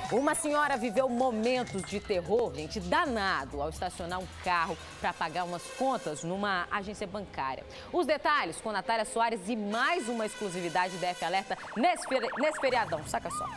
Uma senhora viveu momentos de terror, gente, danado, ao estacionar um carro para pagar umas contas numa agência bancária. Os detalhes com Natália Soares e mais uma exclusividade da F Alerta nesse feriadão. Saca só.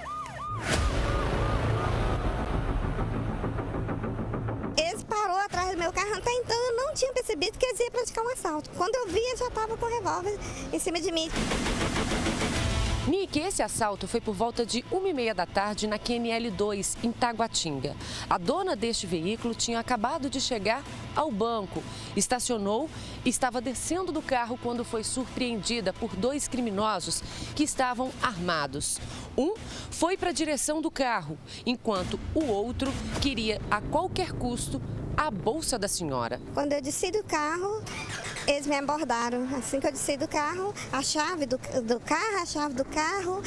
Eles parou atrás do meu carro, até então eu não tinha percebido que eles iam praticar um assalto. Quando eu vi, eles já estavam com o revólver em cima de mim. Nick, esse assalto foi por volta de 1h30 da tarde na QNL 2, em Taguatinga. A dona deste veículo tinha acabado de chegar ao banco, estacionou e estava descendo do carro quando foi surpreendida por dois criminosos que estavam armados. Um foi para a direção do carro, enquanto o outro queria a qualquer custo a bolsa da senhora. Quando eu desci do carro, eles me abordaram. Assim que eu desci do carro, a chave do carro,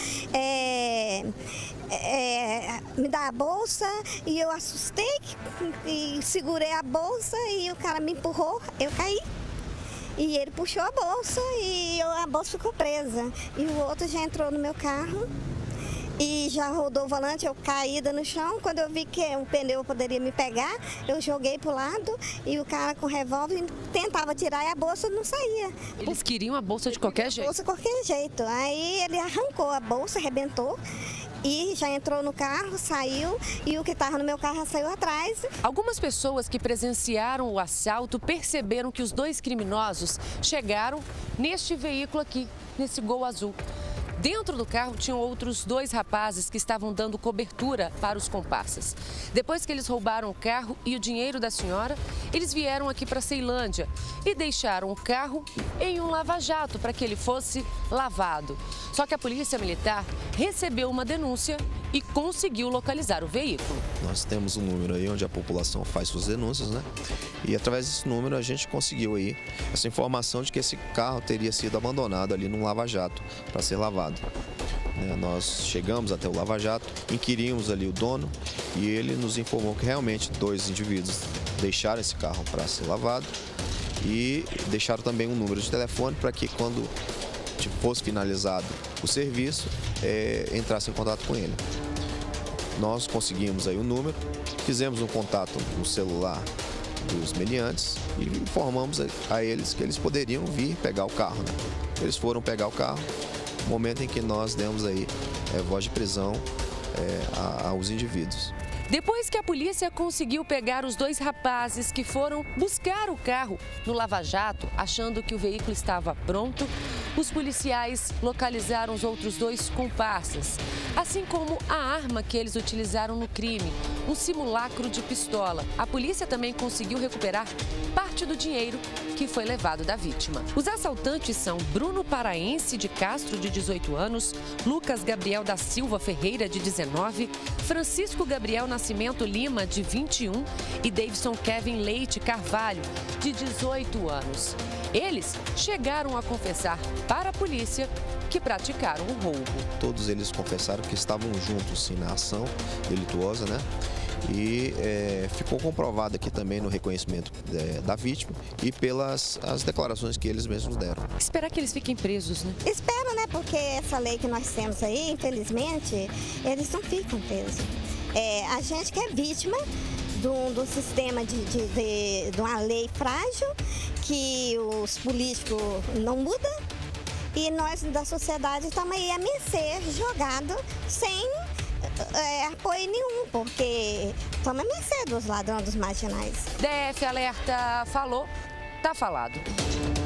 me dá a bolsa e eu assustei e segurei a bolsa e o cara me empurrou, eu caí. E ele puxou a bolsa e a bolsa ficou presa. E o outro já entrou no meu carro e já rodou o volante, eu caída no chão. Quando eu vi que o pneu poderia me pegar, eu joguei para o lado e o cara com revólver tentava tirar e a bolsa não saía. Eles queriam a bolsa de qualquer jeito? A bolsa de qualquer jeito. Aí ele arrancou a bolsa, arrebentou e já entrou no carro, saiu e o que estava no meu carro saiu atrás. Algumas pessoas que presenciaram o assalto perceberam que os dois criminosos chegaram neste veículo aqui, nesse Gol azul. Dentro do carro tinham outros dois rapazes que estavam dando cobertura para os comparsas. Depois que eles roubaram o carro e o dinheiro da senhora, eles vieram aqui para Ceilândia e deixaram o carro em um lava-jato para que ele fosse lavado. Só que a Polícia Militar recebeu uma denúncia e conseguiu localizar o veículo. Nós temos um número aí onde a população faz suas denúncias, né? E através desse número a gente conseguiu aí essa informação de que esse carro teria sido abandonado ali num lava-jato para ser lavado. Nós chegamos até o lava-jato, inquirimos ali o dono e ele nos informou que realmente dois indivíduos deixaram esse carro para ser lavado e deixaram também um número de telefone para que quando fosse finalizado o serviço, entrasse em contato com ele. Nós conseguimos aí o número, fizemos um contato no celular dos meliantes e informamos a eles que eles poderiam vir pegar o carro, né? Eles foram pegar o carro, no momento em que nós demos aí voz de prisão aos indivíduos. Depois que a polícia conseguiu pegar os dois rapazes que foram buscar o carro no lava-jato, achando que o veículo estava pronto, os policiais localizaram os outros dois comparsas, assim como a arma que eles utilizaram no crime, um simulacro de pistola. A polícia também conseguiu recuperar parte do dinheiro que foi levado da vítima. Os assaltantes são Bruno Paraense de Castro, de 18 anos, Lucas Gabriel da Silva Ferreira, de 19, Francisco Gabriel Nascimento Lima, de 21 e Davidson Kevin Leite Carvalho, de 18 anos. Eles chegaram a confessar para a polícia que praticaram o roubo. Todos eles confessaram que estavam juntos sim, na ação delituosa, né? E ficou comprovado aqui também no reconhecimento da vítima e pelas declarações que eles mesmos deram. Esperar que eles fiquem presos, né? Espero, né? Porque essa lei que nós temos aí, infelizmente, eles não ficam presos. A gente que é vítima do sistema de uma lei frágil, que os políticos não mudam e nós da sociedade estamos aí a mercê, jogado, sem apoio nenhum, porque estamos a mercê dos ladrões, dos marginais. DF Alerta falou, tá falado.